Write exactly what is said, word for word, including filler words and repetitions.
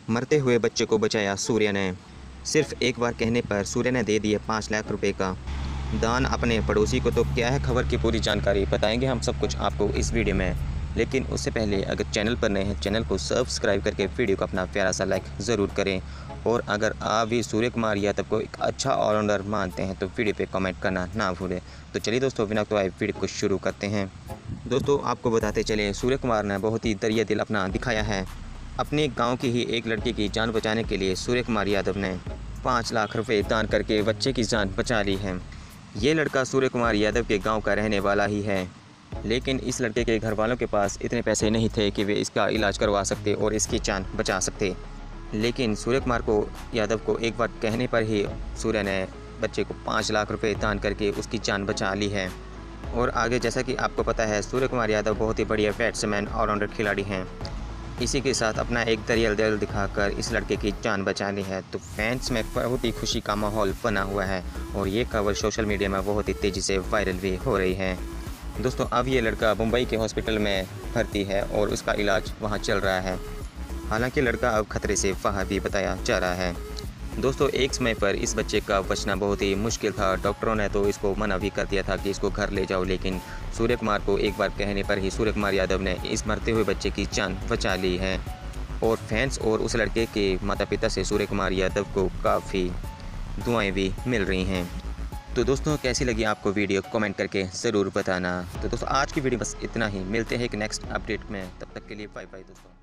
मरते हुए बच्चे को बचाया सूर्य ने। सिर्फ एक बार कहने पर सूर्य ने दे दिए पाँच लाख रुपए का दान अपने पड़ोसी को। तो क्या है खबर की पूरी जानकारी बताएंगे हम सब कुछ आपको इस वीडियो में। लेकिन उससे पहले अगर चैनल पर नए हैं चैनल को सब्सक्राइब करके वीडियो को अपना प्यारा सा लाइक ज़रूर करें। और अगर आप भी सूर्य कुमार यादव को एक अच्छा ऑलराउंडर मानते हैं तो वीडियो पे कमेंट करना ना भूलें। तो चलिए दोस्तों, बिना तो आए वीडियो को शुरू करते हैं। दोस्तों आपको बताते चले, सूर्य कुमार ने बहुत ही दरिया दिल अपना दिखाया है। अपने गांव की ही एक लड़की की जान बचाने के लिए सूर्य कुमार यादव ने पाँच लाख रुपए दान करके बच्चे की जान बचा ली है। ये लड़का सूर्य कुमार यादव के गांव का रहने वाला ही है, लेकिन इस लड़के के घर वालों के पास इतने पैसे नहीं थे कि वे इसका इलाज करवा सकते और इसकी जान बचा सकते। लेकिन सूर्य कुमार को यादव को एक बार कहने पर ही सूर्य ने बच्चे को पाँच लाख रुपए दान करके उसकी जान बचा ली है। और आगे जैसा कि आपको पता है, सूर्य कुमार यादव बहुत ही बढ़िया बैट्समैन ऑलराउंडर खिलाड़ी हैं। इसी के साथ अपना एक दरियल दिल दिखाकर इस लड़के की जान बचा ली है। तो फैंस में बहुत ही खुशी का माहौल बना हुआ है और ये खबर सोशल मीडिया में बहुत ही तेज़ी से वायरल भी हो रही है। दोस्तों अब ये लड़का मुंबई के हॉस्पिटल में भर्ती है और उसका इलाज वहाँ चल रहा है। हालांकि लड़का अब खतरे से बाहर भी बताया जा रहा है। दोस्तों एक समय पर इस बच्चे का बचना बहुत ही मुश्किल था। डॉक्टरों ने तो इसको मना भी कर दिया था कि इसको घर ले जाओ, लेकिन सूर्य कुमार को एक बार कहने पर ही सूर्य कुमार यादव ने इस मरते हुए बच्चे की जान बचा ली है। और फैंस और उस लड़के के माता पिता से सूर्य कुमार यादव को काफ़ी दुआएं भी मिल रही हैं। तो दोस्तों कैसी लगी आपको वीडियो कमेंट करके ज़रूर बताना। तो दोस्तों आज की वीडियो बस इतना ही, मिलते हैं एक नेक्स्ट अपडेट में, तब तक के लिए बाय बाय दोस्तों।